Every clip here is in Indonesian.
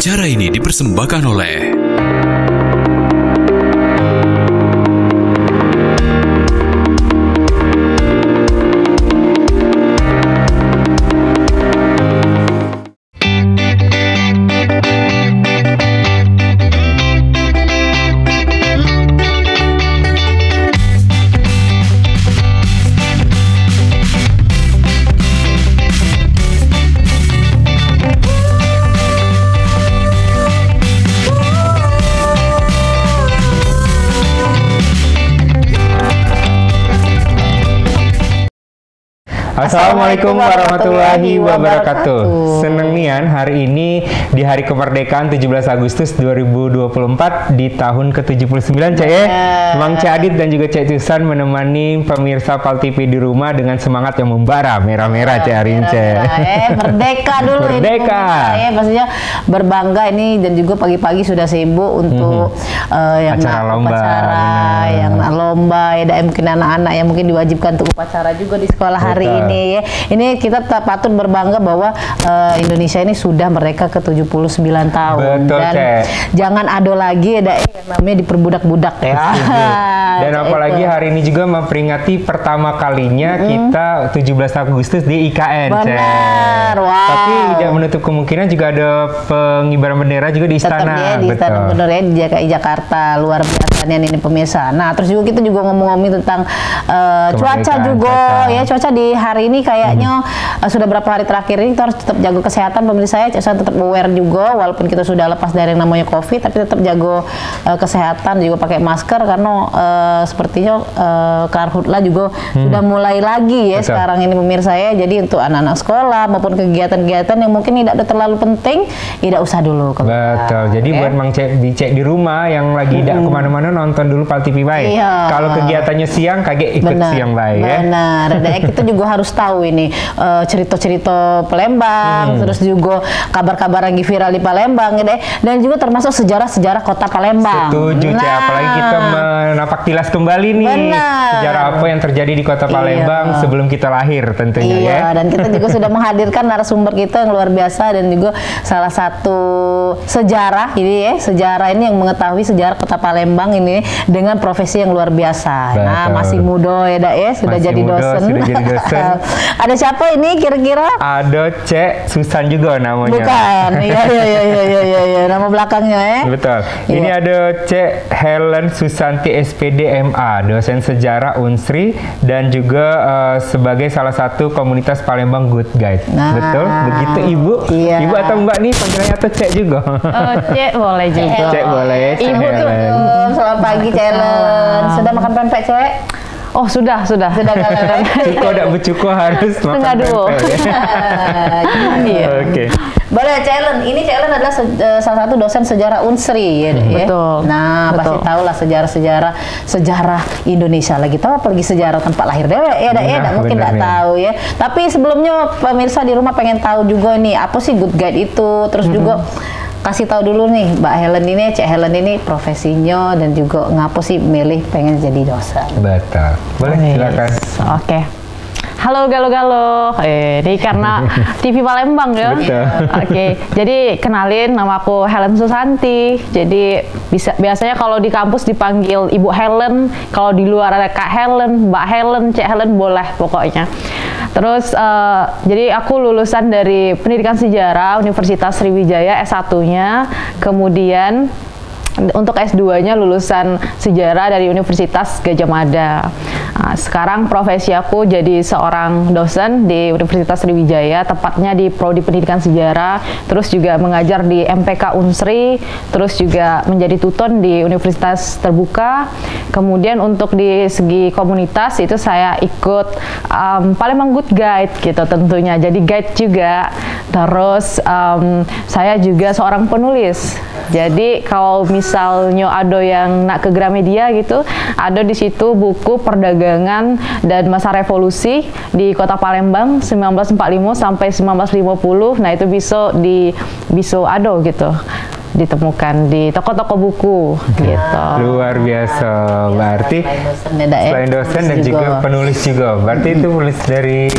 Acara ini dipersembahkan oleh Assalamualaikum warahmatullahi wabarakatuh. Seneng nian hari ini di hari kemerdekaan 17 Agustus 2024 di tahun ke-79 Cek ya. Mang Cek Adit dan juga Cek Susan menemani pemirsa Pal TV di rumah dengan semangat yang membara merah-merah Cek hari ini Cek. Merdeka dulu Merdeka. Ini pastinya berbangga ini dan juga pagi-pagi sudah sibuk untuk yang acara lomba, yang lomba ya, dan mungkin anak-anak yang mungkin diwajibkan untuk upacara juga di sekolah hari ini. Ini kita patut berbangga bahwa Indonesia ini sudah merdeka ke 79 tahun. Betul, dan Cek. jangan ado lagi ada yang namanya diperbudak-budak ya. Dan apalagi hari ini juga memperingati pertama kalinya kita 17 Agustus di IKN. Benar, wow. Tapi tidak menutup kemungkinan juga ada pengibaran bendera juga di istana. Tetap ya, di istana benar ya, di DKI Jakarta. Luar biasa nih ini pemirsa. Nah, terus juga kita juga ngomong-ngomongin tentang cuaca juga ya. Cuaca di hari ini kayaknya sudah berapa hari terakhir ini kita harus tetap jaga kesehatan pemirsa ya. Saya tetap aware juga walaupun kita sudah lepas dari yang namanya COVID, tapi tetap jaga kesehatan, juga pakai masker karena sepertinya karhutlah juga sudah mulai lagi ya. Betul. Sekarang ini pemirsa ya. Jadi untuk anak-anak sekolah maupun kegiatan-kegiatan yang mungkin tidak terlalu penting, tidak usah dulu. Betul. Jadi buat Mang Cek dicek di rumah yang lagi tidak kemana-mana, nonton dulu Pal TV baik. Iya. Kalau kegiatannya siang kaget ikut siang baik ya. Benar. Dan kita juga harus tahu ini cerita-cerita Palembang, terus juga kabar-kabar lagi viral di Palembang ya deh. Dan juga termasuk sejarah-sejarah kota Palembang. Setuju Cek, apalagi kita menapak tilas kembali nih. Benar. Sejarah apa yang terjadi di kota Palembang sebelum kita lahir tentunya ya. Dan kita juga sudah menghadirkan narasumber kita yang luar biasa dan juga salah satu sejarah ini ya, sejarah ini yang mengetahui sejarah kota Palembang ini dengan profesi yang luar biasa. Betul. Nah, masih muda ya, Dak ya, sudah Masih jadi muda, dosen. sudah jadi dosen. Ada siapa ini kira-kira? Ada Cek Susan juga namanya. Bukan. Iya. Nama belakangnya ya. Betul. Iya. Ini ada Cek Helen Susanti SPD MA, dosen sejarah Unsri dan juga sebagai salah satu komunitas Palembang Good Guide. Nah. Betul? Begitu Ibu? Iya. Ibu atau Mbak nih panggilannya atau Cek juga? Cek boleh juga. Cek boleh ya, Cek Ibu tuh, Helen. selamat pagi Cek Helen. Sudah makan pempek Cek? Oh sudah. Sudah kan? Cukup tidak bercukup harus makan Setengah dua. pempek ya. Iya. Oke. Boleh Cek Helen. Ini Cek Helen adalah salah satu dosen sejarah Unsri ya. Betul. Nah, Betul. pasti tahu lah sejarah Indonesia lagi tahu apalagi sejarah tempat lahir dewek ya, Dak ya. Mungkin tidak tahu ya. Tapi sebelumnya pemirsa di rumah pengen tahu juga nih apa sih Good Guide itu, terus juga kasih tahu dulu nih Mbak Helen ini, Cek Helen ini profesinya dan juga ngapo sih milih pengen jadi dosen. Betul. Boleh silakan. Oke. Halo galo-galo. Ini karena TV Palembang ya. Betul. Oke. Jadi kenalin, nama aku Helen Susanti. Jadi biasanya kalau di kampus dipanggil Ibu Helen, kalau di luar ada Kak Helen, Mbak Helen, Cek Helen boleh pokoknya. Terus jadi aku lulusan dari Pendidikan Sejarah Universitas Sriwijaya S1-nya, kemudian untuk S2-nya lulusan sejarah dari Universitas Gadjah Mada. Nah, sekarang profesi aku jadi seorang dosen di Universitas Sriwijaya, tepatnya di Prodi Pendidikan Sejarah, terus juga mengajar di MPK Unsri, terus juga menjadi tutor di Universitas Terbuka. Kemudian untuk di segi komunitas itu saya ikut Palembang Good Guide gitu tentunya, jadi guide juga. Terus saya juga seorang penulis. Jadi kalau misalnya ada yang nak ke Gramedia gitu, ada di situ buku perdagangan dan masa revolusi di Kota Palembang 1945 sampai 1950. Nah, itu bisa ada gitu. Ditemukan di toko-toko buku gitu. Luar biasa. Berarti selain dosen dan juga penulis juga. Berarti itu penulis dari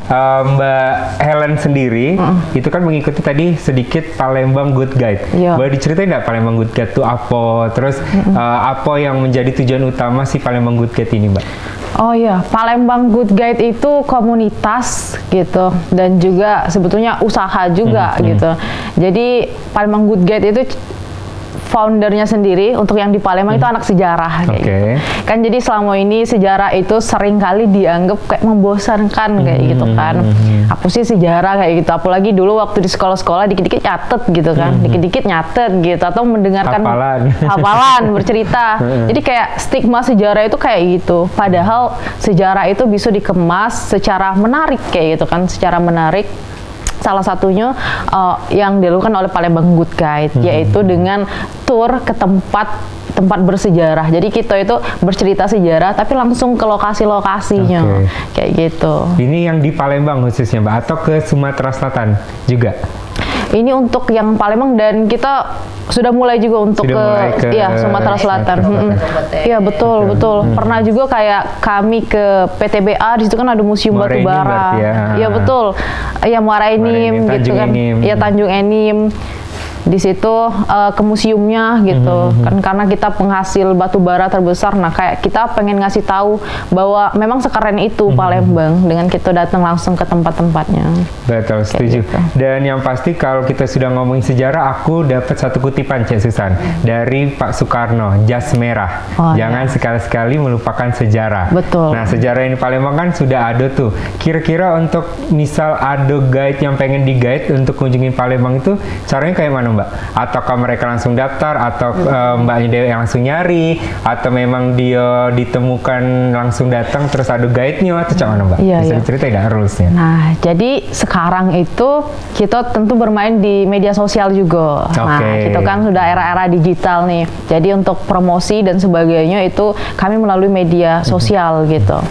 Mbak Helen sendiri itu kan mengikuti tadi sedikit Palembang Good Guide. Iya. Boleh diceritain nggak Palembang Good Guide itu apa? Terus apa yang menjadi tujuan utama si Palembang Good Guide ini, Mbak? Oh iya, Palembang Good Guide itu komunitas gitu dan juga sebetulnya usaha juga gitu. Jadi Palembang Good Guide itu foundernya sendiri untuk yang di Palembang itu anak sejarah kayak gitu. Kan jadi selama ini sejarah itu sering kali dianggap kayak membosankan kayak gitu kan. Aku sih sejarah kayak gitu, apalagi dulu waktu di sekolah-sekolah dikit-dikit nyatet gitu kan, dikit-dikit nyatet gitu atau mendengarkan hafalan bercerita. Jadi kayak stigma sejarah itu kayak gitu. Padahal sejarah itu bisa dikemas secara menarik kayak gitu kan, secara menarik. Salah satunya yang dilakukan oleh Palembang Good Guide, yaitu dengan tour ke tempat bersejarah. Jadi kita itu bercerita sejarah, tapi langsung ke lokasi-lokasinya, kayak gitu. Ini yang di Palembang khususnya, Mbak, atau ke Sumatera Selatan juga? Ini untuk yang Palembang dan kita sudah mulai juga untuk ke Sumatera Selatan. Iya betul. Pernah juga kayak kami ke PTBA, di situ kan ada museum batu bara. Iya betul. Ya Muara Enim gitu kan. Iya Tanjung Enim. Di situ ke museumnya gitu kan, karena kita penghasil batu bara terbesar. Nah kayak kita pengen ngasih tahu bahwa memang sekeren itu Palembang dengan kita datang langsung ke tempat-tempatnya. Betul, setuju. Gitu. Dan yang pasti kalau kita sudah ngomongin sejarah, aku dapat satu kutipan Cik Susan dari Pak Soekarno, jas merah. Jangan sekali-sekali melupakan sejarah. Betul. Nah sejarah ini Palembang kan sudah ada tuh. Kira-kira untuk misal ada guide yang pengen di-guide untuk kunjungin Palembang itu caranya kayak mana, Mbak? Ataukah mereka langsung daftar, atau Mbaknya Dewi yang langsung nyari, atau memang dia ditemukan langsung datang terus ada guide-nya, atau mana, Mbak? Bisa diceritain nggak rules-nya? Nah, jadi sekarang itu kita tentu bermain di media sosial juga. Nah, kita kan sudah era-era digital nih. Jadi untuk promosi dan sebagainya itu kami melalui media sosial gitu.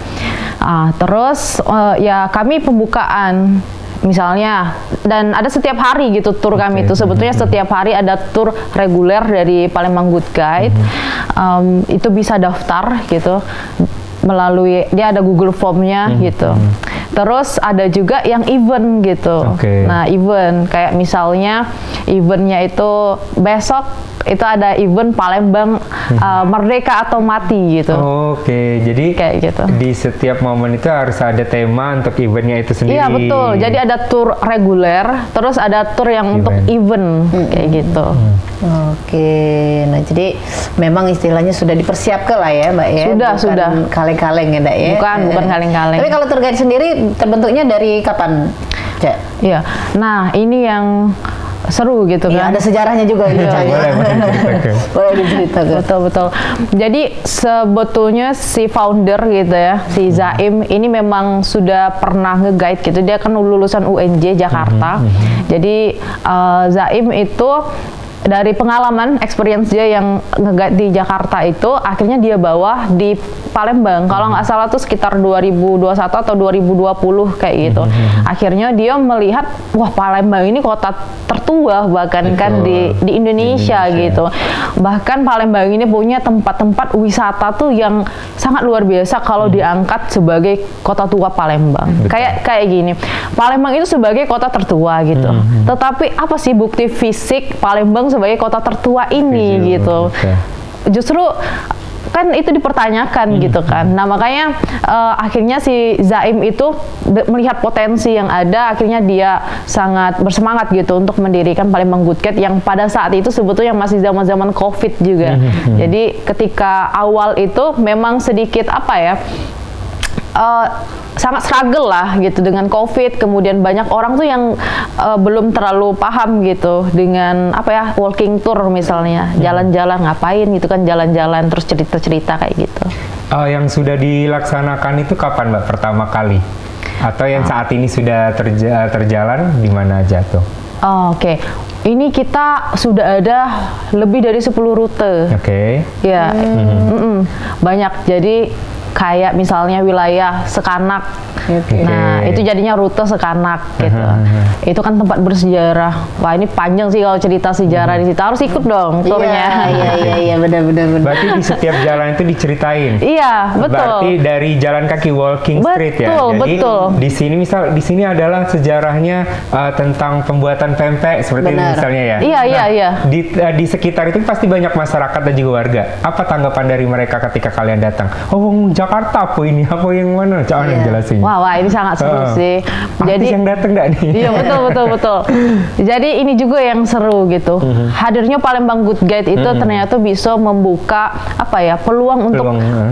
Terus ya kami pembukaan misalnya, dan ada setiap hari gitu tur kami itu. Sebetulnya setiap hari ada tur reguler dari Palembang Good Guide. Itu bisa daftar gitu melalui, dia ada Google Form-nya gitu. Terus ada juga yang event gitu. Nah event kayak misalnya eventnya itu besok itu ada event Palembang Merdeka atau Mati gitu. Jadi kayak gitu. Di setiap momen itu harus ada tema untuk eventnya itu sendiri. Iya betul. Jadi ada tour reguler, terus ada tour yang untuk event kayak gitu. Nah jadi memang istilahnya sudah dipersiapkan lah ya, Mbak ya. Sudah. Kaleng-kaleng ya, Mbak ya. Bukan kaleng-kaleng. Tapi kalau tour guide sendiri terbentuknya dari kapan, Cek? Iya. Nah ini yang seru gitu kan. Ada sejarahnya juga gitu. Boleh diceritakan. Betul. Jadi sebetulnya si founder gitu ya, si Zaim ini memang sudah pernah nge-guide gitu. Dia kan lulusan UNJ Jakarta. Jadi Zaim itu dari pengalaman experience dia yang nge-guide di Jakarta itu, akhirnya dia bawa di Palembang. Kalau nggak salah tuh sekitar 2021 atau 2020 kayak gitu. Akhirnya dia melihat, wah Palembang ini kota tertua bahkan kan di Indonesia gitu. Bahkan Palembang ini punya tempat-tempat wisata tuh yang sangat luar biasa kalau diangkat sebagai kota tua Palembang. Kayak gini, Palembang itu sebagai kota tertua gitu. Tetapi apa sih bukti fisik Palembang sebagai kota tertua ini gitu? Justru kan itu dipertanyakan gitu kan. Nah makanya akhirnya si Zaim itu melihat potensi yang ada, akhirnya dia sangat bersemangat gitu untuk mendirikan Palembang Good Guide yang pada saat itu sebetulnya masih zaman-zaman COVID juga. Jadi ketika awal itu memang sedikit apa ya, sangat struggle lah gitu dengan COVID, kemudian banyak orang tuh yang belum terlalu paham gitu dengan apa ya, walking tour misalnya, jalan-jalan ngapain gitu kan, jalan-jalan terus cerita-cerita kayak gitu. Yang sudah dilaksanakan itu kapan, Mbak, pertama kali? Atau yang saat ini sudah terjalan di mana aja tuh? Ini kita sudah ada lebih dari 10 rute. Ya, banyak. Jadi kayak misalnya wilayah Sekanak. Nah, itu jadinya rute Sekanak gitu. Itu kan tempat bersejarah. Wah, ini panjang sih kalau cerita sejarah di situ. Harus ikut dong turnya. Iya, benar. Berarti di setiap jalan itu diceritain. Iya, betul. Berarti dari jalan kaki walking street ya. Jadi betul. di sini adalah sejarahnya tentang pembuatan pempek seperti itu misalnya ya. Iya. Di sekitar itu pasti banyak masyarakat dan juga warga. Apa tanggapan dari mereka ketika kalian datang? Oh, Jakarta apa ini? Apa yang mana? Jangan jelasin. Wah, ini sangat seru sih. Jadi yang datang enggak nih? Iya, betul. Jadi ini juga yang seru gitu. Hadirnya Palembang Good Guide itu ternyata bisa membuka peluang untuk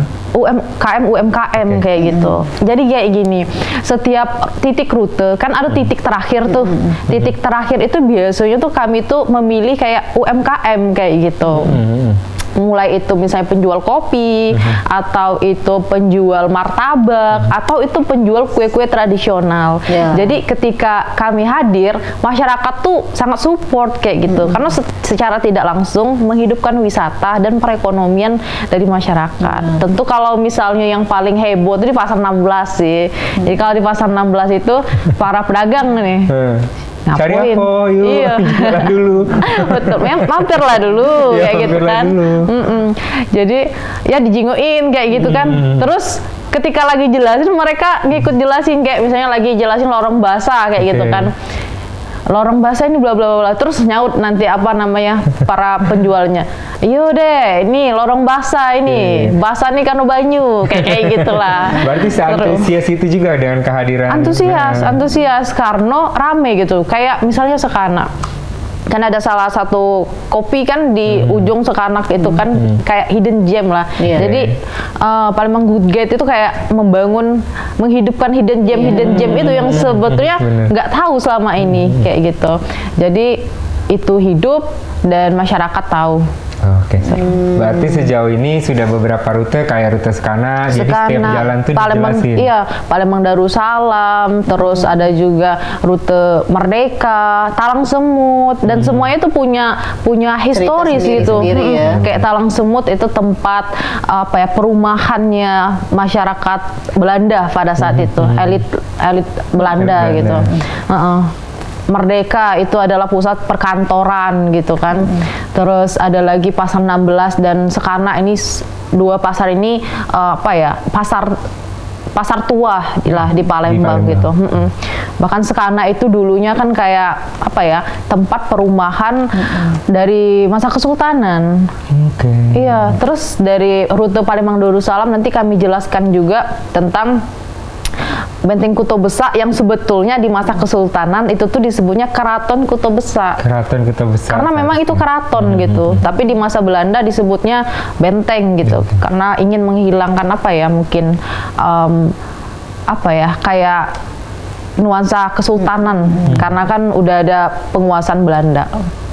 UMKM kayak gitu. Jadi kayak gini, setiap titik rute kan ada titik terakhir tuh. Titik terakhir itu biasanya tuh kami tuh memilih kayak UMKM kayak gitu. Mulai itu misalnya penjual kopi, atau itu penjual martabak, atau itu penjual kue-kue tradisional. Jadi ketika kami hadir, masyarakat tuh sangat support kayak gitu, karena secara tidak langsung menghidupkan wisata dan perekonomian dari masyarakat. Tentu kalau misalnya yang paling heboh itu di Pasar 16 sih. Jadi kalau di Pasar 16 itu para pedagang nih. Cari apa? Yuk, iya. jalan dulu. Betul, mampirlah dulu kayak gitu kan. Jadi ya dijinguin kayak gitu kan. Terus ketika lagi jelasin mereka ngikut jelasin, kayak misalnya lagi jelasin lorong basah kayak gitu kan. Lorong basah ini bla bla bla, terus nyaut nanti para penjualnya. Iyo deh, ini lorong basah ini. Basah nih karena banyu, kayak gitulah. Berarti antusias itu juga dengan kehadiran. Antusias karena rame gitu. Kayak misalnya Sekanak. Kan ada salah satu kopi kan di ujung Sekanak itu kan kayak hidden gem lah. Jadi Palembang Good Guide itu kayak menghidupkan hidden gem itu yang sebetulnya nggak tahu selama ini kayak gitu. Jadi itu hidup dan masyarakat tahu. Oke. Berarti sejauh ini sudah beberapa rute kayak rute Sekanak, jadi setiap jalan tuh dijelasin. Iya, Palembang Darussalam, terus ada juga rute Merdeka, Talang Semut, dan semuanya itu punya historis gitu. Kayak Talang Semut itu tempat perumahannya masyarakat Belanda pada saat itu, elit Belanda gitu. Merdeka itu adalah pusat perkantoran gitu kan. Terus ada lagi Pasar 16 dan Sekanak, ini dua pasar ini pasar tua lah di Palembang gitu. Bahkan Sekanak itu dulunya kan kayak tempat perumahan dari masa Kesultanan. Iya, terus dari rute Palembang Darussalam nanti kami jelaskan juga tentang Benteng Kuto Besak yang sebetulnya di masa Kesultanan itu tuh disebutnya Keraton Kuto Besak. Keraton Kuto Besak. Karena memang itu keraton gitu. Tapi di masa Belanda disebutnya benteng gitu. Karena ingin menghilangkan mungkin kayak nuansa kesultanan. Karena kan udah ada penguasaan Belanda.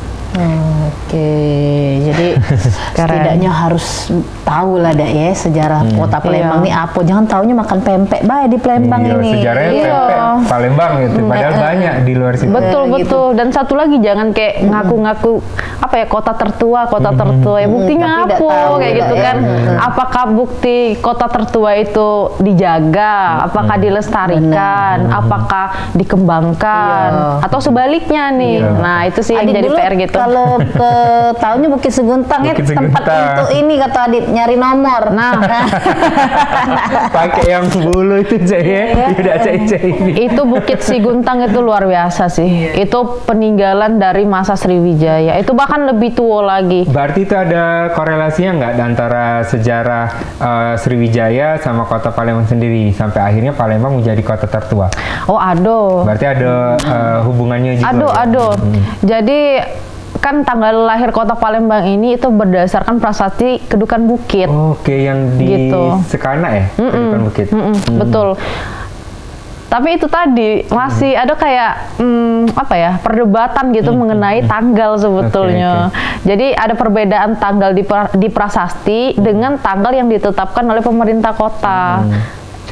Jadi setidaknya harus tahu lah ya sejarah kota Palembang ini apa. Jangan taunya makan pempek di Palembang ini. Sejarahnya pempek Palembang gitu. Padahal banyak di luar situ. Betul. Dan satu lagi, jangan kayak ngaku-ngaku kota tertua. Ya buktinya apa kayak gitu kan. Apakah bukti kota tertua itu dijaga? Apakah dilestarikan? Apakah dikembangkan? Atau sebaliknya nih. Nah, itu sih yang jadi PR gitu. Kalau ke tahunnya Bukit Seguntang ya tempat untuk ini kata Adit nyari nomor. Nah, pakai yang bulu itu udah ini. Itu Bukit Seguntang itu luar biasa sih. Itu peninggalan dari masa Sriwijaya. Itu bahkan lebih tua lagi. Berarti itu ada korelasinya nggak antara sejarah Sriwijaya sama kota Palembang sendiri sampai akhirnya Palembang menjadi kota tertua? Oh, ada. Berarti ada hubungannya juga. Ada. Jadi kan tanggal lahir kota Palembang ini itu berdasarkan prasasti Kedukan Bukit. Oke, yang di Sekanak ya? Kedukan Bukit. Betul. Tapi itu tadi masih ada kayak perdebatan gitu mengenai tanggal sebetulnya. Jadi ada perbedaan tanggal di prasasti dengan tanggal yang ditetapkan oleh pemerintah kota.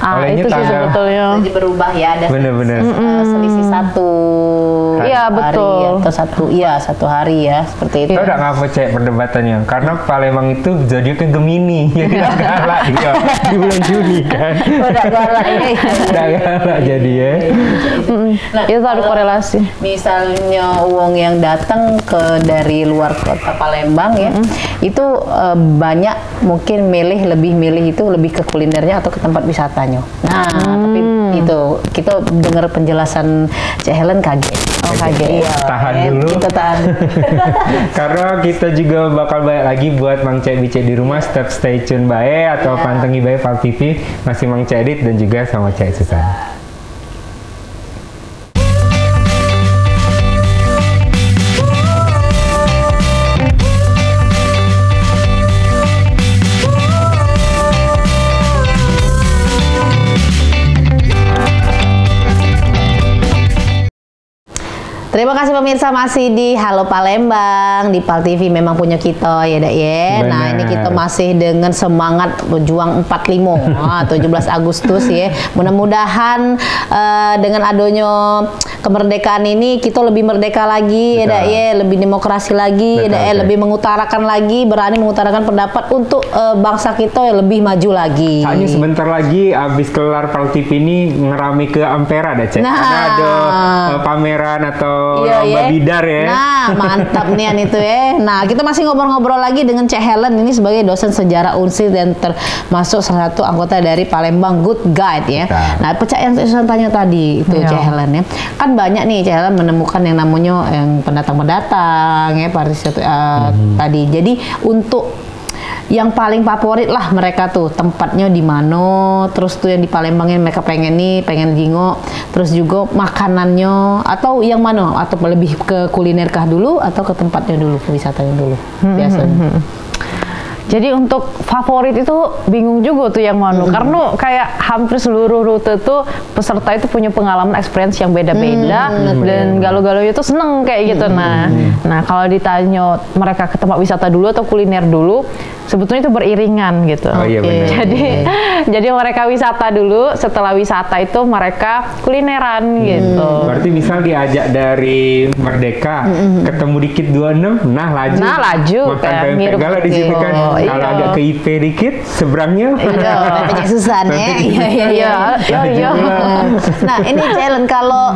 Olehnya itu sih tanggal- sebetulnya. Jadi berubah ya, ada Bener-bener. selisih satu Iya, hari betul. atau satu hari ya, seperti itu. Tahu nggak ngapa cek perdebatannya? Karena Palembang itu zodiaknya Gemini, jadi nggak galak dia di bulan Juni kan. Udah galak ya. Nggak galak jadi ya. Nah, Itu ada kalau korelasi. misalnya uang yang datang dari luar kota Palembang ya, itu banyak mungkin lebih milih itu lebih ke kulinernya atau ke tempat wisatanya. Nah, tapi itu kita dengar penjelasan Cek Helen kaget. Oh, kaget. Iya, Tahan dulu. Kita tahan. Karena kita juga bakal banyak lagi buat Mang Cek Bicek di rumah. Tetap stay tune bae atau pantengi bae Pal TV, masih Mang Cek Adit dan juga sama Cek Susan. Terima kasih pemirsa, masih di Halo Palembang di Pal TV, memang punya kita ya Dak ya. Nah, ini kita masih dengan semangat berjuang 45 17 Agustus ya. Mudah-mudahan dengan adanya kemerdekaan ini kita lebih merdeka lagi ya Dak ya, lebih demokrasi lagi ya Dak ya, lebih mengutarakan lagi, berani mengutarakan pendapat untuk bangsa kita yang lebih maju lagi. Hanya sebentar lagi abis kelar Pal TV ini ngerami ke Ampera dah Cek. Nah. Karena ada pameran atau Iya, lomba bidar ya. Nah, mantap nih itu ya. Nah, kita masih ngobrol-ngobrol lagi dengan Cek Helen ini sebagai dosen sejarah Unsri dan termasuk salah satu anggota dari Palembang Good Guide ya. Betul. Nah, pecah yang saya tanya tadi itu Iya. Cek Helen ya. Kan banyak nih Cek Helen menemukan yang namanya yang pendatang-pendatang ya, tadi. Jadi untuk yang paling favorit lah mereka tuh tempatnya di mana, terus tuh yang di Palembang yang mereka pengen jingok, terus juga makanannya atau yang mana, atau lebih ke kuliner kah dulu atau ke tempatnya dulu, ke wisatanya dulu biasanya. Jadi untuk favorit itu bingung juga tuh yang mana, karena kayak hampir seluruh rute tuh peserta itu punya pengalaman experience yang beda-beda dan galau-galau itu seneng kayak gitu. Nah kalau ditanya mereka ke tempat wisata dulu atau kuliner dulu, sebetulnya itu beriringan gitu. Oh iya benar. Jadi mereka wisata dulu, setelah wisata itu mereka kulineran gitu. Berarti misal diajak dari Merdeka, ketemu dikit 26, laju. Nah, laju, Makan kayak pempek ngirup gala di gitu. situ kan. Oh, Kalau iya. agak ke IP dikit, seberangnya. Iya, Cek Susan ya. Iya. Nah, ini challenge kalau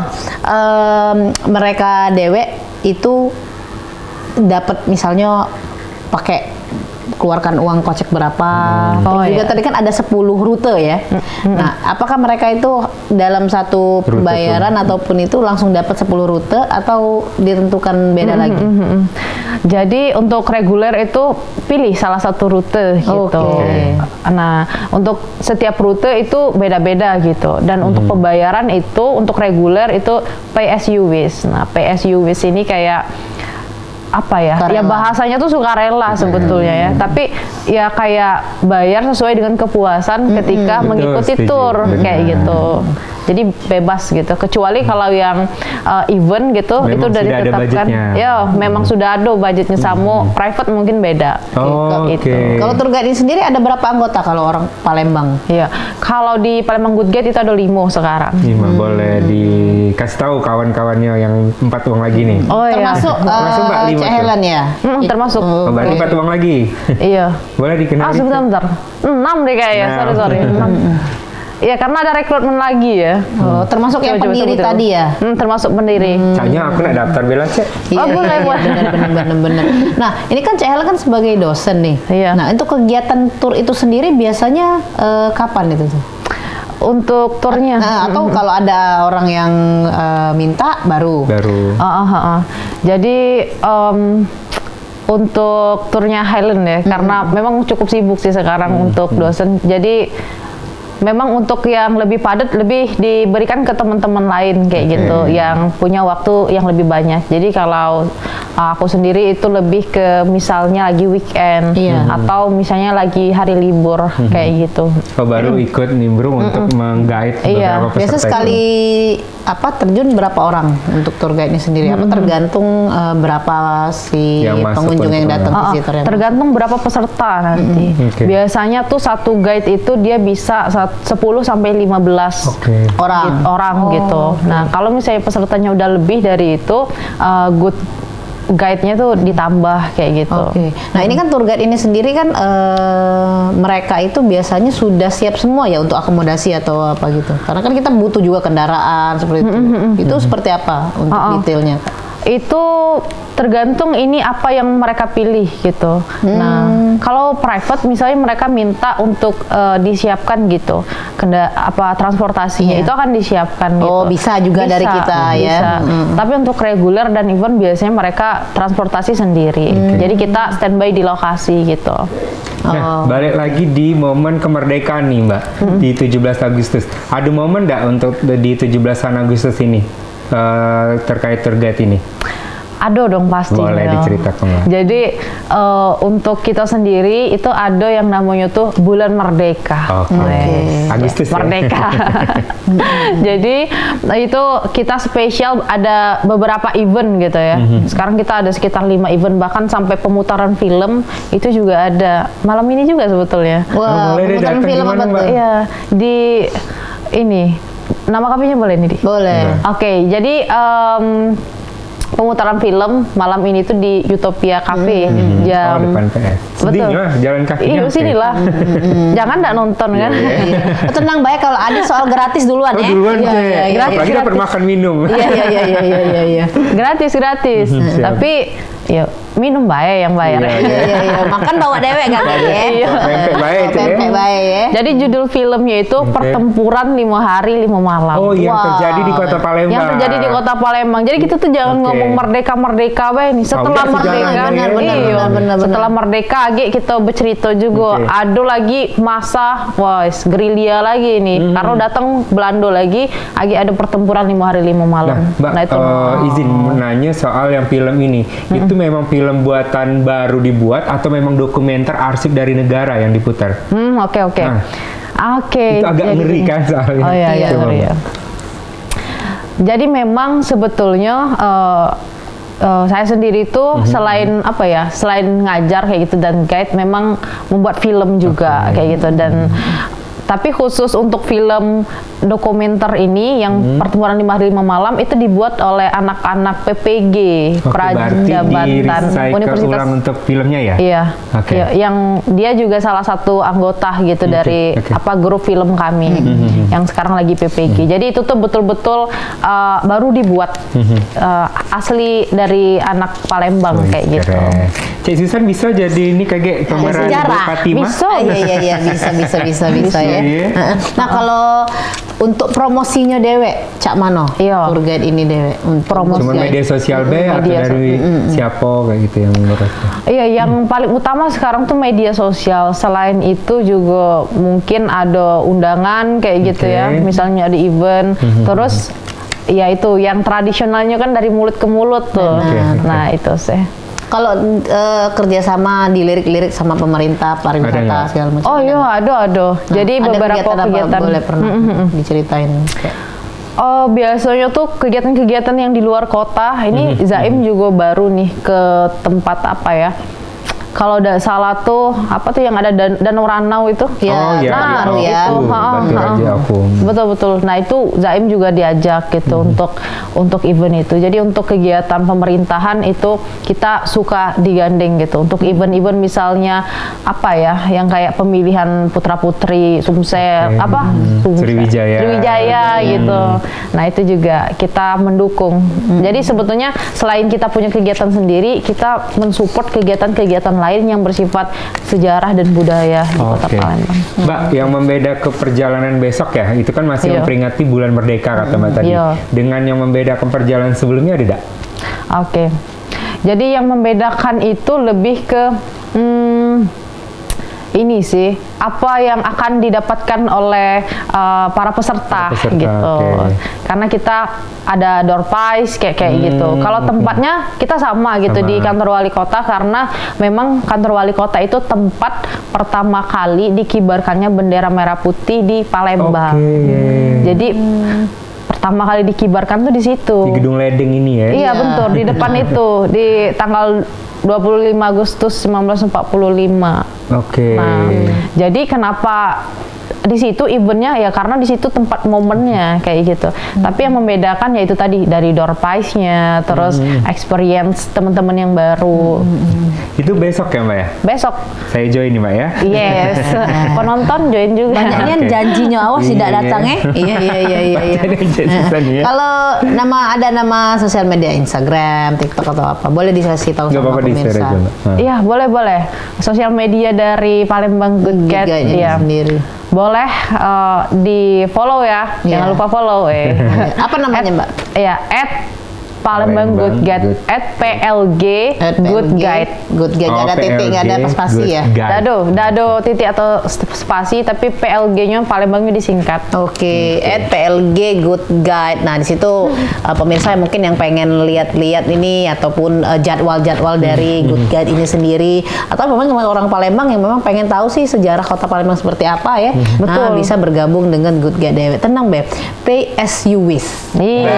mereka dewek itu dapat misalnya pakai keluarkan uang kocek berapa. Oh, Terus juga iya. tadi kan ada 10 rute ya. Nah, apakah mereka itu dalam satu Rute pembayaran ataupun itu langsung dapat 10 rute atau ditentukan beda lagi? Jadi untuk reguler itu pilih salah satu rute gitu. Oke. Nah, untuk setiap rute itu beda-beda gitu. Dan untuk pembayaran itu untuk reguler itu pay as you wish. Nah, pay as you wish ini kayak apa ya? Sukarela. Ya bahasanya tuh sukarela sebetulnya ya. Tapi ya kayak bayar sesuai dengan kepuasan ketika Betul, mengikuti setuju. tour kayak Benar. gitu. Jadi bebas gitu. Kecuali kalau yang event gitu Memang itu udah sudah ada ditetapkan. budgetnya. Ya, memang sudah ada budgetnya sama. Private mungkin beda. Oh, Gitu. oke. Kalau tour guide ini sendiri ada berapa anggota kalau orang Palembang? Iya. Kalau di Palembang Good Guide itu ada 5 sekarang. Boleh dikasih tahu kawan-kawannya yang 4 uang lagi nih. Oh iya. Termasuk Termasuk Mbak Lima Cek tuh. Helen ya? Termasuk. Oh, berarti 4 uang lagi. Iya. Boleh dikenal. Sebentar. 6 deh kayaknya. Nah. Sorry. 6. Iya, karena ada rekrutmen lagi ya. Oh, termasuk yang Coba pendiri sebutin. tadi ya? Termasuk pendiri. Caknya aku nak daftar bela Cek. Oh, boleh, boleh. Bener. Nah, ini kan Cek Helen kan sebagai dosen nih. Iya. Nah, untuk kegiatan tur itu sendiri biasanya kapan itu tuh? Untuk turnya. Atau kalau ada orang yang minta baru? Jadi untuk turnya Highland ya, karena memang cukup sibuk sih sekarang untuk dosen. Jadi memang untuk yang lebih padat lebih diberikan ke teman-teman lain kayak gitu, yang punya waktu yang lebih banyak. Jadi kalau Aku sendiri itu lebih ke misalnya lagi weekend atau misalnya lagi hari libur kayak gitu. Oh, baru ikut nimbrung untuk meng-guide beberapa peserta. Biasa sekali terjun berapa orang untuk tour guide-nya sendiri? Apa tergantung berapa si pengunjung yang datang ke situ? Tergantung berapa peserta nanti. Biasanya tuh satu guide itu dia bisa 10 sampai 15 orang gitu. Nah, kalau misalnya pesertanya udah lebih dari itu, good guide-nya tuh ditambah kayak gitu. Nah, ini kan tour guide ini sendiri kan mereka itu biasanya sudah siap semua ya untuk akomodasi atau apa gitu. Karena kan kita butuh juga kendaraan seperti itu. Itu seperti apa untuk detailnya, Kak? Itu tergantung ini apa yang mereka pilih gitu. Nah, kalau private misalnya mereka minta untuk disiapkan gitu, transportasinya itu akan disiapkan gitu. Oh, bisa juga dari kita ya. Tapi untuk reguler dan event biasanya mereka transportasi sendiri. Jadi kita standby di lokasi gitu. Nah, balik lagi di momen kemerdekaan nih, Mbak, di 17 Agustus. Ada momen nggak untuk di 17 Agustus ini terkait tour guide ini? Ada dong pasti. Boleh diceritakan, Mbak. Jadi untuk kita sendiri itu ada yang namanya tuh bulan Merdeka. Agustus Merdeka. Jadi itu kita spesial ada beberapa event gitu ya. Sekarang kita ada sekitar 5 event, bahkan sampai pemutaran film itu juga ada. Malam ini juga sebetulnya. Wah, pemutaran film apa tuh? Iya, di ini. Nama kafenya boleh nih? Boleh. Oke, jadi pemutaran film malam ini tuh di Utopia Cafe jam depan PS. Betul. Jalan kaki. Iya, sinilah. Jangan nggak nonton kan? Tenang baik kalau ada soal gratis duluan ya. Duluan Iya. Apalagi dapat makan minum. Iya. Gratis. Tapi ya minum baik yang bayar. Iya. Makan bawa dewek kan ya. Pempek baik itu ya. Jadi judul filmnya itu Pertempuran 5 Hari 5 Malam. Oh, yang terjadi di Kota Palembang. Yang terjadi di Kota Palembang. Jadi kita tuh jangan ngomong merdeka bae nih. Setelah merdeka, benar. Setelah merdeka kita bercerita juga. Ada lagi masa gerilya lagi nih. Karena datang Belanda lagi, ada pertempuran 5 hari 5 malam. Mbak, izin nanya soal yang film ini. Itu memang film buatan baru dibuat atau memang dokumenter arsip dari negara yang diputar? Oke. Itu agak ngeri kan soalnya. Oh iya. Jadi memang sebetulnya saya sendiri tuh selain selain ngajar kayak gitu dan guide, memang membuat film juga kayak gitu. Dan tapi khusus untuk film dokumenter ini yang Pertempuran 5 Hari 5 Malam itu dibuat oleh anak-anak PPG Prajabatan Universitas untuk filmnya ya? Iya. Yang dia juga salah satu anggota gitu dari grup film kami yang sekarang lagi PPG. Jadi itu tuh betul-betul baru dibuat asli dari anak Palembang kayak gitu. Cik Susan bisa jadi ini kayak pemeran Ibu Fatimah? Bisa ya. Nah, kalau untuk promosinya dewek, Cak Mano, tour guide ini dewek. Promosi cuma media sosial atau dari siapa kayak gitu yang menurutnya? Iya, yang paling utama sekarang tuh media sosial. Selain itu juga mungkin ada undangan kayak gitu ya. Misalnya ada event, terus ya itu yang tradisionalnya kan dari mulut ke mulut tuh. Nah, itu sih. Kalau kerjasama dilirik-lirik sama pemerintah, pariwisata segala macam. Oh iya, ada. Jadi ada beberapa kegiatan boleh pernah diceritain. Oh, biasanya tuh kegiatan-kegiatan yang di luar kota. Ini Zaim juga baru nih ke tempat apa ya? Kalau tidak salah tuh yang ada Danau Ranau itu. Betul. Nah, itu Zaim juga diajak gitu untuk event itu. Jadi untuk kegiatan pemerintahan itu kita suka digandeng gitu. Untuk event-event misalnya yang kayak pemilihan putra-putri Sumsel, Sriwijaya gitu. Nah, itu juga kita mendukung. Jadi sebetulnya selain kita punya kegiatan sendiri, kita mensupport kegiatan-kegiatan lain yang bersifat sejarah dan budaya di Kota Palembang. Mbak, yang membeda ke perjalanan besok ya, itu kan masih memperingati bulan Merdeka kata Mbak tadi. Dengan yang membedakan perjalanan sebelumnya ada tidak? Jadi yang membedakan itu lebih ke ini sih apa yang akan didapatkan oleh para peserta gitu. Okay. Karena kita ada door prize kayak gitu. Kalau tempatnya kita sama gitu di kantor wali kota, karena memang kantor wali kota itu tempat pertama kali dikibarkannya bendera merah putih di Palembang. Jadi pertama kali dikibarkan tuh di situ. Di Gedung Ledeng ini ya? Iya betul, di depan itu di tanggal 25 Agustus 1945. Nah, jadi kenapa di situ eventnya ya karena di situ tempat momennya kayak gitu. Tapi yang membedakan ya itu tadi dari door prize-nya, terus experience teman-teman yang baru. Itu besok ya Mbak ya? Besok. Saya join nih Mbak ya? Yes. Penonton join juga. Banyaknya janjinya awas tidak datang ya. Iya. Kalau ada nama sosial media Instagram, TikTok atau apa, boleh dikasih tahu sama pemirsa. Iya, boleh. Sosial media dari Palembang Good Guide ya. Sendiri. Boleh di follow ya, jangan lupa follow. Apa namanya Mbak? Iya, Palembang Good Guide, @PLG Good Guide. Good Guide, nggak ada titik, nggak ada spasi ya? Dado titik atau spasi, tapi PLG-nya Palembangnya disingkat. Oke, @PLG Good Guide. Nah di situ pemirsa mungkin yang pengen lihat-lihat ini ataupun jadwal-jadwal dari Good Guide ini sendiri, atau memang orang Palembang yang memang pengen tahu sih sejarah kota Palembang seperti apa ya. Nah bisa bergabung dengan Good Guide. Tenang Beb, pay as you wish.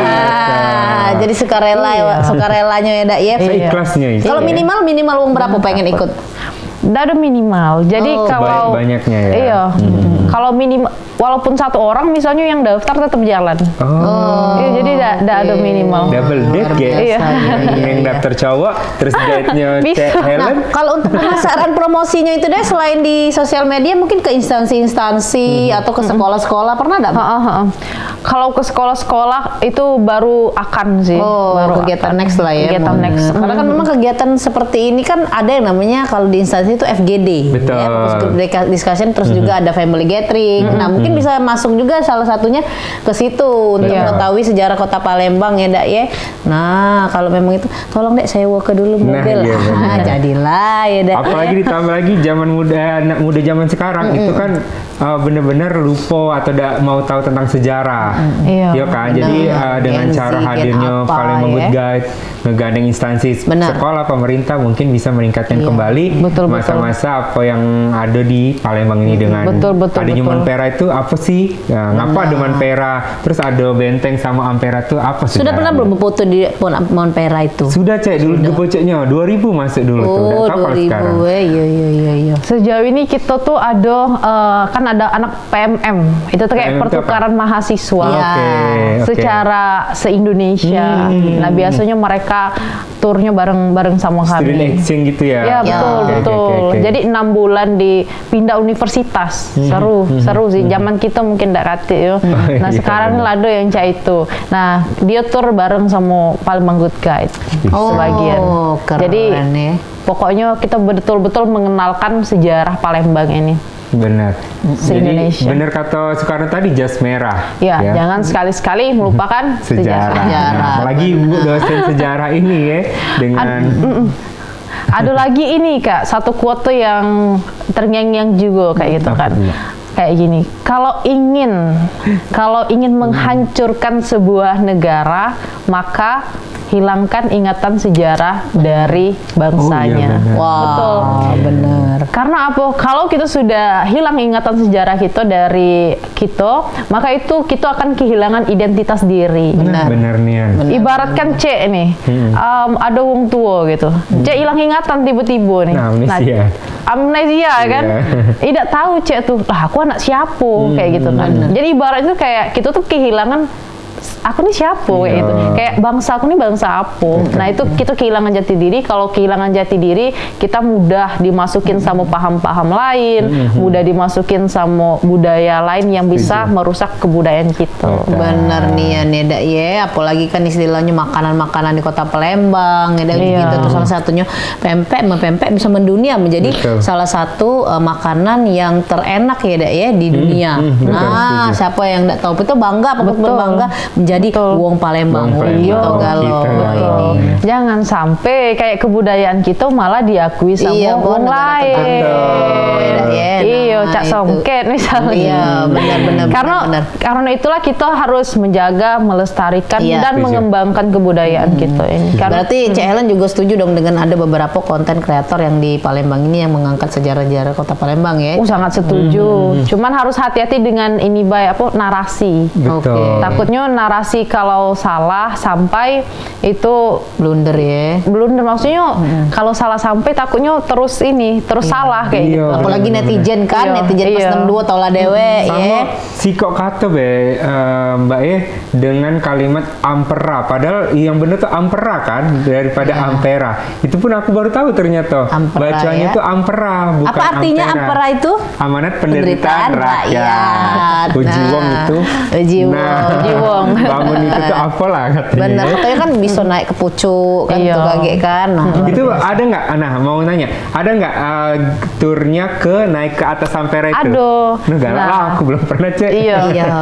Iya. Jadi sukarelanya ya Dak ya. Ikhlasnya. Kalau minimal uang berapa pengen ikut? Nggak ada minimal. Jadi kalau banyaknya ya. Iya. Kalau minimal, walaupun satu orang misalnya yang daftar tetap jalan. Iya, jadi nggak ada minimal. Double date ya. Iya. Yang daftar cowok, terus date-nya Cek Helen. Nah, kalau untuk pemasaran promosinya itu deh selain di sosial media mungkin ke instansi-instansi atau ke sekolah-sekolah pernah nggak? Kalau ke sekolah-sekolah itu baru akan sih. Baru kegiatan next lah ya. Kegiatan next. Karena kan memang kegiatan seperti ini kan ada yang namanya kalau di instansi itu FGD. Betul. Ya, fokus group discussion, terus juga ada family gathering. Nah mungkin bisa masuk juga salah satunya ke situ untuk mengetahui sejarah kota Palembang ya Dak ya. Nah kalau memang itu tolong Dek saya walk dulu mobil. Jadilah ya Dak. Apalagi ditambah lagi zaman anak muda zaman sekarang itu kan bener-bener lupa atau mau tahu tentang sejarah. Iya kan. Jadi dengan cara hadirnya Palembang Good Guide, ngegandeng instansi sekolah, pemerintah mungkin bisa meningkatkan kembali masa-masa apa yang ada di Palembang ini dengan adanya Monpera itu apa sih? Ngapa ada Monpera? Terus ada Benteng sama Ampera itu apa sih? Sudah pernah belum foto di Monpera itu? Sudah Cek, dulu geboceknya 2000 masuk dulu tuh. Oh 2000 iya. Sejauh ini kita tuh ada kan ada anak PMM, itu tuh kayak pertukaran mahasiswa secara se-Indonesia. Nah biasanya mereka turnya bareng sama kami. Student exchange gitu ya? Ya betul. Jadi 6 bulan di pindah universitas, seru sih. Zaman kita mungkin nggak kate yo. Nah sekarang lado yang cak itu. Nah dia tur bareng sama Palembang Good Guide sebagian. Keren, jadi pokoknya kita betul-betul mengenalkan sejarah Palembang ini. Benar. Jadi Indonesia. benar kata Soekarno tadi, jas merah. Ya, jangan sekali-sekali melupakan sejarah. Apalagi Bu dosen sejarah ini ya dengan ada lagi ini Kak, satu quote yang terngiang-ngiang juga kayak gitu kan. Kayak gini, kalau ingin menghancurkan sebuah negara, maka hilangkan ingatan sejarah dari bangsanya. Betul. Benar. Karena apa? Kalau kita sudah hilang ingatan sejarah kita dari kita, maka itu kita akan kehilangan identitas diri. Benar nih. Ibaratkan Cek nih, ada wong tua gitu. Cek hilang ingatan tiba-tiba nih. Amnesia kan? Tidak tahu Cek tuh, lah aku anak siapa kayak gitu kan. Jadi ibaratnya kayak kita tuh kehilangan aku nih siapa kayak gitu. Kayak bangsa aku nih bangsa apa. Nah itu kita kehilangan jati diri. Kalau kehilangan jati diri, kita mudah dimasukin sama paham-paham lain, mudah dimasukin sama budaya lain yang bisa merusak kebudayaan kita. Bener nih Dak ya. Apalagi kan istilahnya makanan-makanan di kota Palembang ya gitu. Terus salah satunya pempek bisa mendunia menjadi salah satu makanan yang terenak ya Dak ya di dunia. Nah siapa yang nggak tahu itu bangga, bangga menjadi wong Palembang. Wong Palembang. Gitu galau. Gitu. Jangan sampai kayak kebudayaan kita malah diakui sama orang lain. Iya, Cak Songket misalnya. Iya, benar. Karena itulah kita harus menjaga, melestarikan dan mengembangkan kebudayaan kita ini. Berarti Cik Helen juga setuju dong dengan ada beberapa konten kreator yang di Palembang ini yang mengangkat sejarah-sejarah Kota Palembang ya? Sangat setuju. Cuman harus hati-hati dengan ini narasi. Betul. Takutnya narasi kalau salah sampai itu Blunder ya. Blunder maksudnya kalau salah sampai takutnya terus salah kayak gitu. Apalagi netizen kan, netizen pas 62 tau lah dewe ya. Si kok kata Mbak dengan kalimat ampera, padahal yang benar tuh ampera kan daripada ampera. Itu pun aku baru tahu ternyata. Bacanya tuh ampera, bukan apa artinya ampera itu? Amanat penderitaan rakyat. Uji wong itu. Uji wong. Bangun itu tuh apalah katanya. Benar, katanya kan bisa naik ke pucuk kan tuh kaget kan. Itu ada nggak? Mau nanya, ada nggak turnya ke naik ke atas ampera itu? Aduh. Aku belum pernah cek. Iya.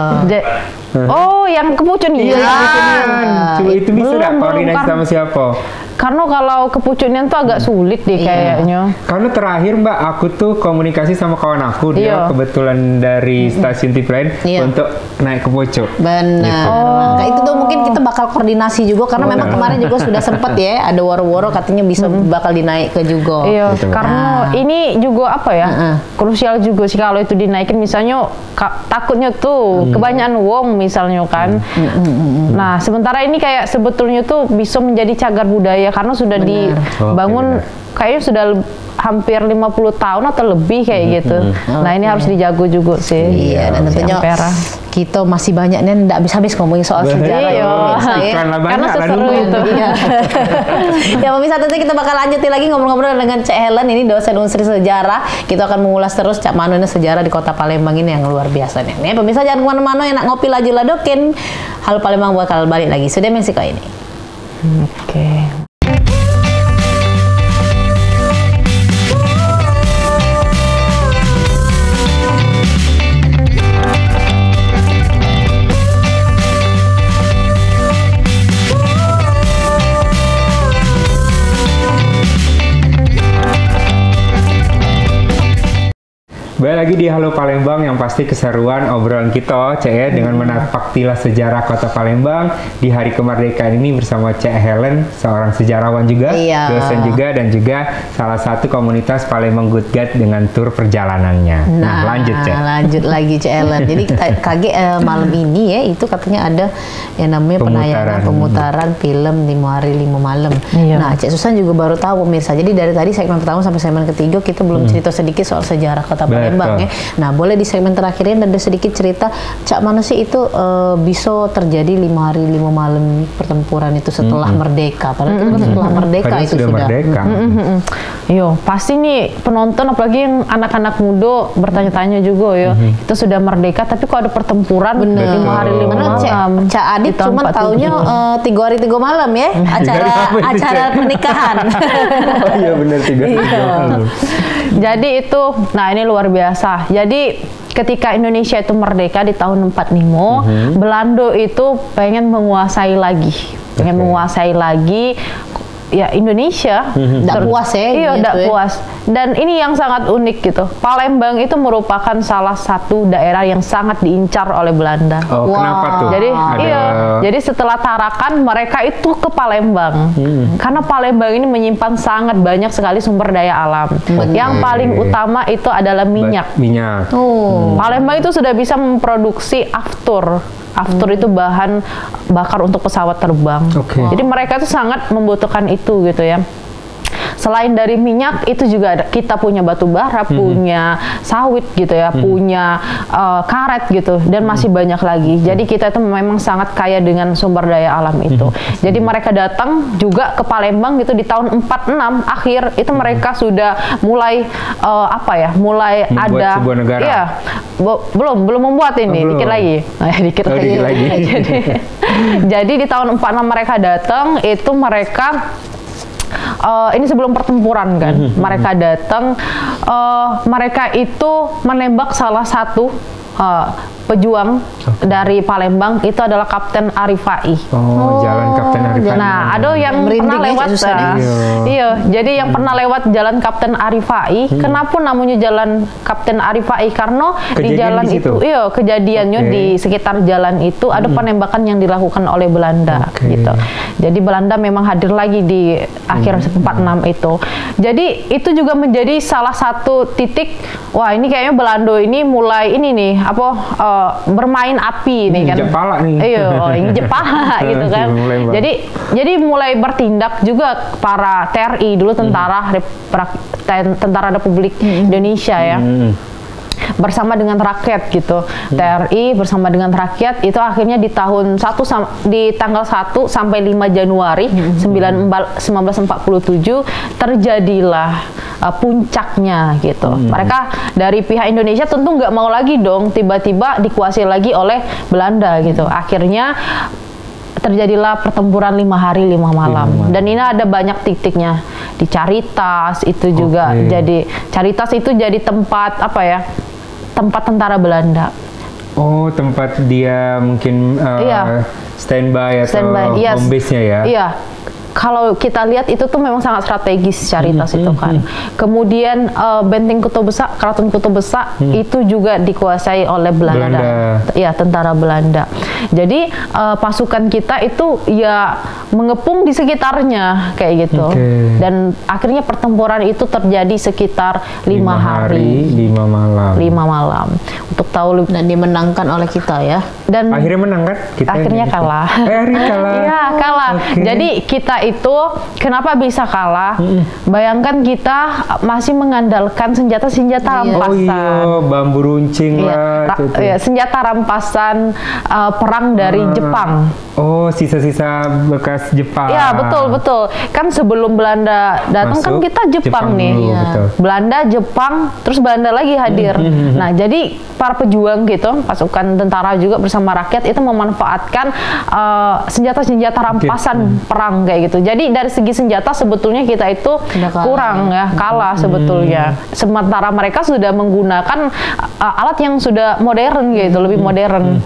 Oh, yang kepucun Coba itu bisa nggak koordinasi sama siapa? Karena kalau kepucunnya tuh agak sulit deh kayaknya. Karena terakhir Mbak, aku tuh komunikasi sama kawan aku, dia kebetulan dari stasiun TV lain untuk naik ke pucuk. Benar. Gitu. Nah, itu tuh mungkin kita bakal koordinasi juga karena memang kemarin juga sudah sempet ya ada waro-waro katanya bisa bakal dinaik ke juga. Iya. Gitu. Karena ini juga apa ya? Krusial juga sih kalau itu dinaikin misalnya takutnya tuh kebanyakan wong misalnya kan. Nah, sementara ini kayak sebetulnya tuh bisa menjadi cagar budaya karena sudah dibangun kayaknya sudah hampir 50 tahun atau lebih kayak gitu. Nah, ini harus dijago juga sih. Iya, dan tentunya kita masih banyak nih nggak habis-habis ngomongin soal sejarah karena seseru itu. Ya pemirsa, tentu kita bakal lanjutin lagi ngobrol-ngobrol dengan Cik Helen, ini dosen Unsri Sejarah. Kita akan mengulas terus Cak Mano ini sejarah di Kota Palembang ini yang luar biasa nih. Pemirsa jangan kemana-mana, enak ngopi lagi ladokin. Halo Palembang bakal balik lagi. Sudah Meksiko ini. Oke. Balik lagi di Halo Palembang, yang pasti keseruan obrolan kita Cek ya, dengan menapak tilas sejarah Kota Palembang di hari kemerdekaan ini bersama Cek Helen, seorang sejarawan juga, dosen juga, dan juga salah satu komunitas Palembang Good Guide dengan tur perjalanannya. Nah lanjut Cek. Lanjut lagi Cek Helen. Jadi kaget malam ini ya, itu katanya ada yang namanya pemutaran film 5 hari 5 malam. Nah Cek Susan juga baru tahu pemirsa. Jadi dari tadi segmen pertama sampai segmen ketiga kita belum cerita sedikit soal sejarah Kota Palembang. Ya. Nah, boleh di segmen terakhir ini ada sedikit cerita Cak mana sih itu bisa terjadi 5 hari 5 malam pertempuran itu setelah merdeka. Padahal itu setelah merdeka itu sudah. Merdeka. Yo, pasti nih penonton apalagi yang anak-anak muda bertanya-tanya juga ya. Kita sudah merdeka tapi kok ada pertempuran 5 hari 5 malam. Cak Adit cuma taunya 3 hari 3 malam ya acara pernikahan. Oh iya benar 3 hari 3 malam. Jadi itu, nah ini luar biasa. Jadi ketika Indonesia itu merdeka di tahun 45, Belanda itu pengen menguasai lagi, ya Indonesia. Nggak puas ya? Iya, nggak puas. Dan ini yang sangat unik gitu. Palembang itu merupakan salah satu daerah yang sangat diincar oleh Belanda. Oh, kenapa tuh? Jadi jadi setelah Tarakan mereka itu ke Palembang. Karena Palembang ini menyimpan sangat banyak sekali sumber daya alam. Yang paling utama itu adalah minyak. Palembang itu sudah bisa memproduksi aftur. Aftur itu bahan bakar untuk pesawat terbang. Jadi mereka itu sangat membutuhkan itu gitu ya. Selain dari minyak itu juga ada, kita punya batu bara, punya sawit gitu ya, punya karet gitu, dan masih banyak lagi. Jadi kita itu memang sangat kaya dengan sumber daya alam itu. Jadi mereka datang juga ke Palembang gitu di tahun 46 akhir itu mereka sudah mulai mulai membuat ada sebuah negara. Iya. Belum membuat ini, dikit lagi. Dikit lagi. Jadi di tahun 46 mereka datang itu mereka ini sebelum pertempuran kan, mereka datang, mereka itu menembak salah satu pejuang dari Palembang itu adalah Kapten Arifai. Oh, Jalan Kapten Arifai. Nah, ada yang Merinding pernah ya, lewat. Susan, ya? Iya, jadi yang pernah lewat Jalan Kapten Arifai. Kenapa namanya Jalan Kapten Arifai? Karena di Kejadian jalan di situ? itu, iya, kejadiannya Oke. di sekitar jalan itu ada penembakan yang dilakukan oleh Belanda, Oke. gitu. Jadi Belanda memang hadir lagi di akhir 46 itu. Jadi itu juga menjadi salah satu titik, wah ini kayaknya Belanda ini mulai ini nih, bermain api nih kan. Jepala nih. Iya, ini Jepala gitu kan. Mulai, Bang. Jadi mulai bertindak juga para TRI dulu Tentara Republik Indonesia ya. Bersama dengan rakyat gitu. TRI bersama dengan rakyat itu akhirnya di tanggal 1 sampai 5 Januari 1947 terjadilah puncaknya gitu. Mereka dari pihak Indonesia tentu nggak mau lagi dong tiba-tiba dikuasai lagi oleh Belanda gitu. Akhirnya terjadilah pertempuran 5 hari 5 malam. Dan ini ada banyak titiknya. Di Caritas itu juga Caritas itu jadi tempat apa ya? Tempat tentara Belanda. Oh, tempat dia mungkin standby atau home base-nya ya? Iya. Kalau kita lihat itu tuh memang sangat strategis Caritas itu kan. Kemudian Benteng Kota Besar, Keraton Kota Besar itu juga dikuasai oleh Belanda. Ya, tentara Belanda. Jadi pasukan kita itu ya mengepung di sekitarnya kayak gitu. Dan akhirnya pertempuran itu terjadi sekitar 5 hari 5 malam. 5 malam. Untuk tahu Dan dimenangkan oleh kita ya. dan Akhirnya menang kan? Kita akhirnya gitu. kalah. Akhirnya kalah. Iya, kalah. Oke. Jadi kita itu kenapa bisa kalah? Bayangkan kita masih mengandalkan senjata-senjata rampasan. Oh iya, bambu runcing lah. Senjata rampasan perang dari Jepang. Oh, sisa-sisa bekas Jepang. Ya, betul. Kan sebelum Belanda datang kan Masuk, kita Jepang nih. dulu, betul. Belanda, Jepang, terus Belanda lagi hadir. Nah, jadi para pejuang gitu, pasukan tentara juga bersama rakyat itu memanfaatkan senjata-senjata rampasan perang kayak gitu. Jadi dari segi senjata sebetulnya kita itu kurang ya, kalah sebetulnya. Sementara mereka sudah menggunakan alat yang sudah modern gitu, lebih modern.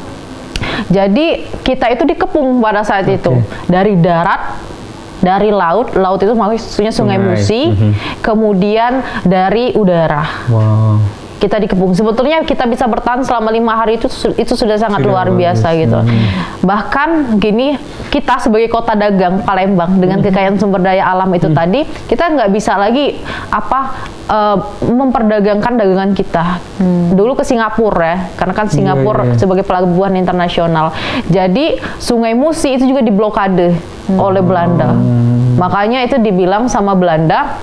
Jadi kita itu dikepung pada saat itu dari darat, dari laut itu maksudnya Sungai Musi, kemudian dari udara. Wow. Kita dikepung. Sebetulnya kita bisa bertahan selama 5 hari itu sudah sangat luar biasa gitu. Bahkan gini, kita sebagai kota dagang Palembang dengan kekayaan sumber daya alam itu tadi, kita nggak bisa lagi memperdagangkan dagangan kita. Dulu ke Singapura ya, karena kan Singapura sebagai pelabuhan internasional. Jadi Sungai Musi itu juga diblokade oleh Belanda. Makanya itu dibilang sama Belanda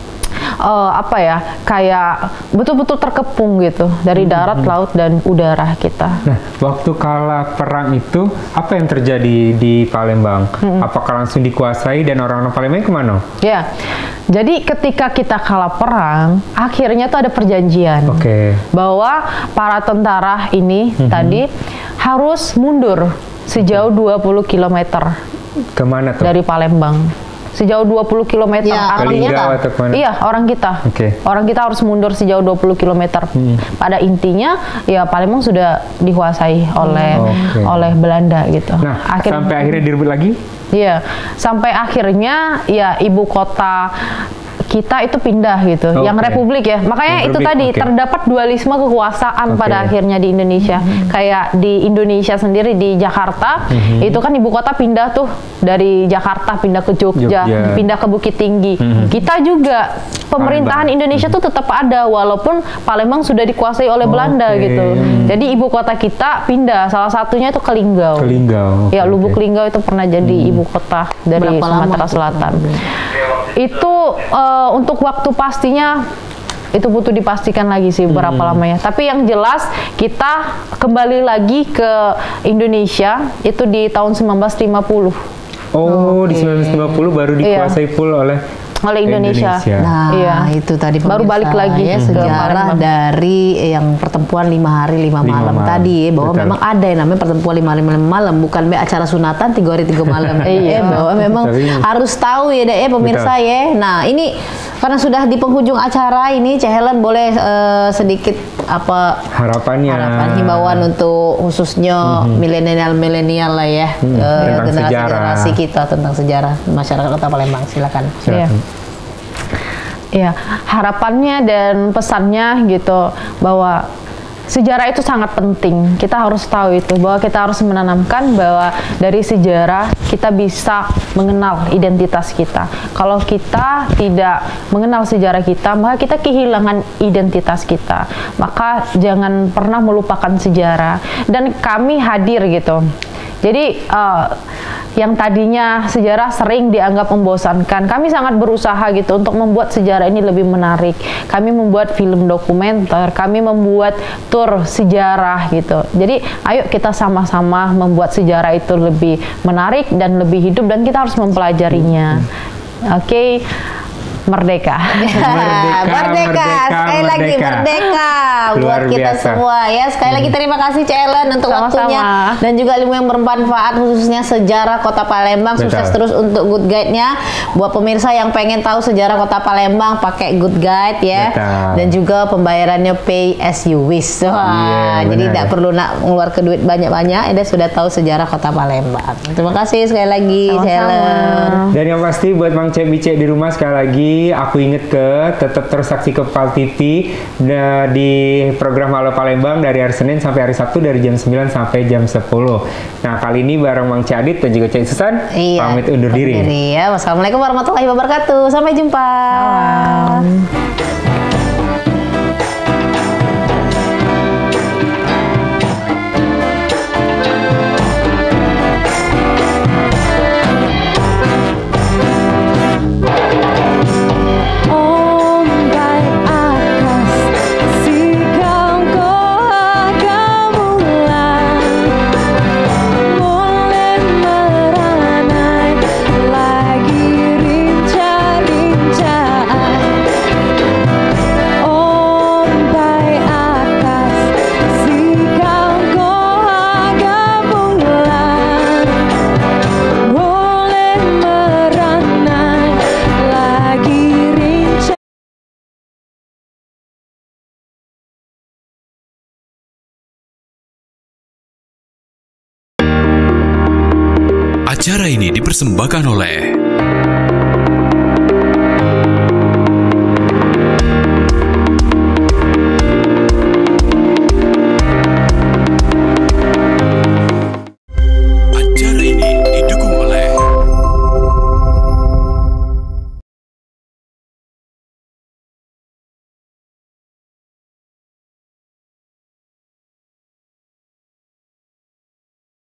kayak betul-betul terkepung gitu dari darat, laut, dan udara kita. Nah, waktu kalah perang itu apa yang terjadi di Palembang? Apakah langsung dikuasai dan orang-orang Palembang kemana? Ya, jadi ketika kita kalah perang, akhirnya tuh ada perjanjian bahwa para tentara ini tadi harus mundur sejauh 20 km Kemana tuh? dari Palembang. Sejauh 20 km. Ya, Artinya, atau kemana? iya, orang kita. Orang kita harus mundur sejauh 20 km. Pada intinya, ya Palembang sudah dikuasai oleh Belanda gitu. Nah, sampai akhirnya direbut lagi? Iya, sampai akhirnya ya ibu kota kita itu pindah gitu, yang republik ya. Makanya itu tadi terdapat dualisme kekuasaan pada akhirnya di Indonesia. Kayak di Indonesia sendiri di Jakarta, itu kan ibu kota pindah tuh dari Jakarta pindah ke Jogja, pindah ke Bukit Tinggi. Kita juga pemerintahan Indonesia tuh tetap ada walaupun Palembang sudah dikuasai oleh Belanda gitu. Jadi ibu kota kita pindah, salah satunya itu ke Linggau. Ya, Lubuk Linggau itu pernah jadi ibu kota dari Sumatera Selatan. Itu untuk waktu pastinya itu butuh dipastikan lagi sih berapa lamanya. Tapi yang jelas kita kembali lagi ke Indonesia itu di tahun 1950. Oh, di 1950 baru dikuasai full oleh Indonesia. Nah, itu tadi baru balik lagi ya, sejarah dari yang pertempuan 5 hari 5 malam tadi bahwa memang ada yang namanya pertempuan 5 hari 5 malam, bukan acara sunatan 3 hari 3 malam. Bahwa memang harus tahu ya pemirsa ya. Nah, ini karena sudah di penghujung acara ini, Cek Helen boleh sedikit apa harapan himbauan untuk khususnya milenial lah ya, generasi kita tentang sejarah masyarakat Kota Palembang. Silakan. Ya, harapannya dan pesannya gitu bahwa sejarah itu sangat penting. Kita harus tahu itu, bahwa kita harus menanamkan bahwa dari sejarah kita bisa mengenal identitas kita. Kalau kita tidak mengenal sejarah kita, maka kita kehilangan identitas kita. Maka jangan pernah melupakan sejarah. Dan kami hadir gitu. Jadi yang tadinya sejarah sering dianggap membosankan, kami sangat berusaha gitu untuk membuat sejarah ini lebih menarik. Kami membuat film dokumenter, kami membuat tur sejarah gitu. Jadi ayo kita sama-sama membuat sejarah itu lebih menarik dan lebih hidup, dan kita harus mempelajarinya. Oke. Merdeka. Merdeka. Sekali lagi merdeka buat kita semua ya. Sekali lagi terima kasih Cek Helen untuk waktunya dan juga ilmu yang bermanfaat, khususnya sejarah Kota Palembang. Sukses terus untuk Good Guide-nya. Buat pemirsa yang pengen tahu sejarah Kota Palembang, pakai Good Guide ya. Dan juga pembayarannya pay as you wish. Jadi tidak perlu nak mengeluarkan duit banyak-banyak, Eda sudah tahu sejarah Kota Palembang. Terima kasih sekali lagi Cek Helen. Dan yang pasti buat Mang Cek Bicek di rumah, sekali lagi aku inget tetap terus saksikan PAL TV di program Halo Palembang dari hari Senin sampai hari Sabtu dari jam 9 sampai jam 10. Nah, kali ini bareng Mang Cek Adit dan juga Cek Susan pamit undur diri. Ya, wassalamualaikum warahmatullahi wabarakatuh. Sampai jumpa. Salam. Acara ini dipersembahkan oleh